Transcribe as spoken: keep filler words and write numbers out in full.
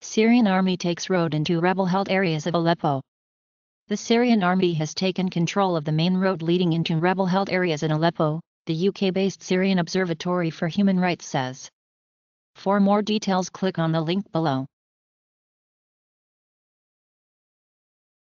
Syrian army takes road into rebel-held areas of Aleppo. The Syrian army has taken control of the main road leading into rebel-held areas in Aleppo, the U K-based Syrian Observatory for Human Rights says. For more details, click on the link below.